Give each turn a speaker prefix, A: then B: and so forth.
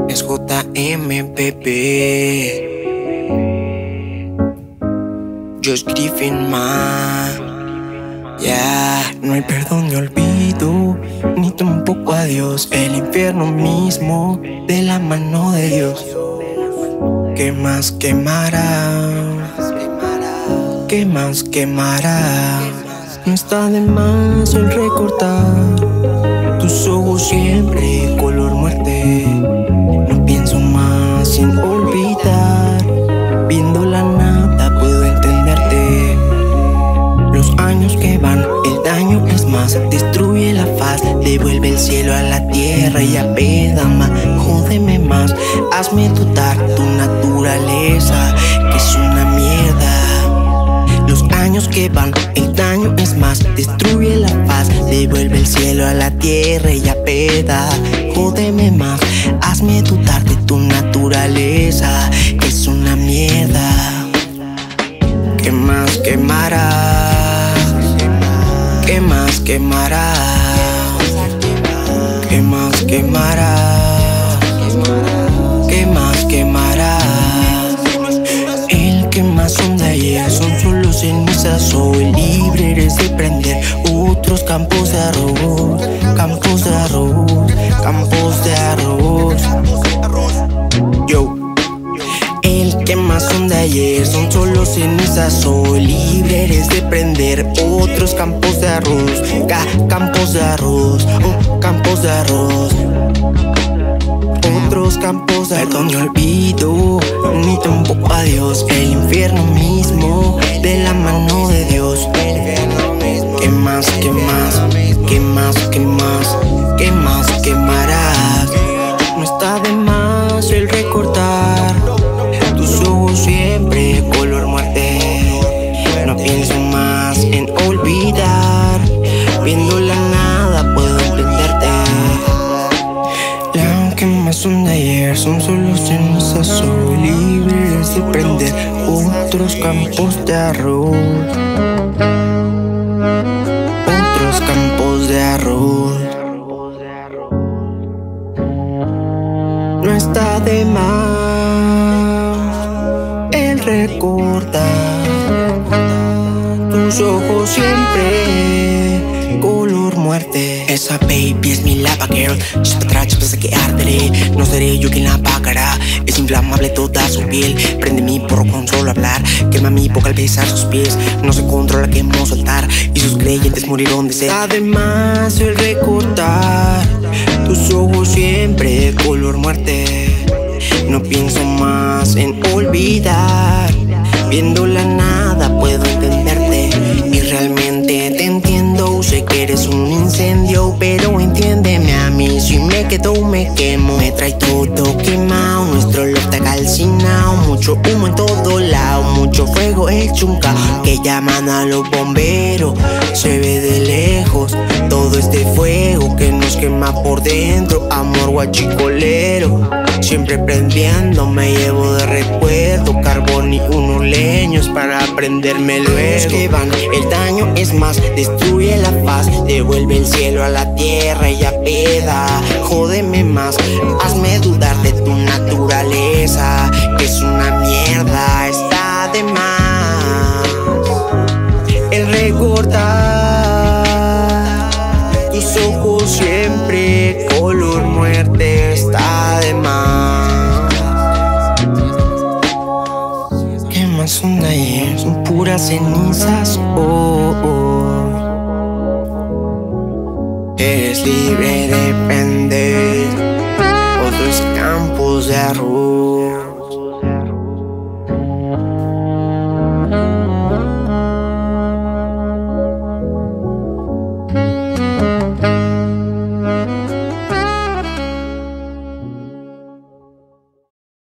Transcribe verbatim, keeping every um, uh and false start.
A: Es J M, bebé. Josh Griffin, man. Yeah. No hay perdón ni olvido, ni tampoco adiós. El infierno mismo, de la mano de Dios. ¿Qué más quemará? ¿Qué más quemará? No está de más el recortar tus ojos siempre color muerte. No pienso más sin olvidar. Viendo la nada puedo entenderte. Los años que van, el daño es más. Destruye la faz, devuelve el cielo a la tierra y apeda más. Jódeme más, hazme dudar tu naturaleza, que es una mierda. Los años que van, el daño es más. Destruye la paz, devuelve el cielo a la tierra y apeda. Jódeme más, hazme dudar de tu naturaleza, que es una mierda. ¿Qué más quemará? ¿Qué más quemará? ¿Qué más quemará? ¿Qué más quemará? El que más son de ayer son solo cenizas. Hoy libre eres de prender otros campos de arroz. Campos de arroz, campos de arroz. Yo. El que más son de ayer son solo cenizas. Hoy libre eres de prender otros campos de arroz. Ca campos de arroz, uh, campos de arroz. Otros campos de arroz. Perdón y olvido, ni tampoco adiós. El infierno mismo, de la mano de Dios. ¿Qué más, qué más, qué más, qué más, qué más quemarás? No está de más el recordar tus ojos siempre color muerte. No pienso más en olvidar. Viendo la nada puedo entenderte. La que más son de ayer son solo cenizas. Soy libre de prender otros campos de arroz. Otros campos de arroz. No está de más el recordar tus ojos siempre color muerte. Esa baby es mi lava girl. Chispa atrás, chispa que arderé. No seré yo quien la pagará. Es inflamable toda su piel. Prende mi porro con solo hablar. Quema mi boca al besar sus pies. No se controla, quemo soltar. Y sus creyentes murieron de sed. Además el recordar tus ojos siempre color muerte. No pienso más en olvidar. Viendo la nada puedo entenderte. Y realmente te entiendo. Sé que eres un incendio, pero entiéndeme a mí. Si me quedo me quemo. Me trae todo quemado. Nuestro olor está calcinado. Mucho humo en todo lado. Mucho fuego hecho un caos. Que llaman a los bomberos. Se ve de lejos todo este fuego que nos quema por dentro. Amor guachicolero, siempre prendiendo. Me llevo de recuerdo carbón y unos leños para prenderme luego. Los que van, el daño es más. Destruye la paz, devuelve el cielo a la tierra y apeda. Jódeme más, hazme dudar de tu naturaleza, que es una mierda. Está de más el recordar tus ojos siempre color muerte. Está de más. ¿Qué más son de ayer? Son puras cenizas. Oh, oh. Eres libre de prender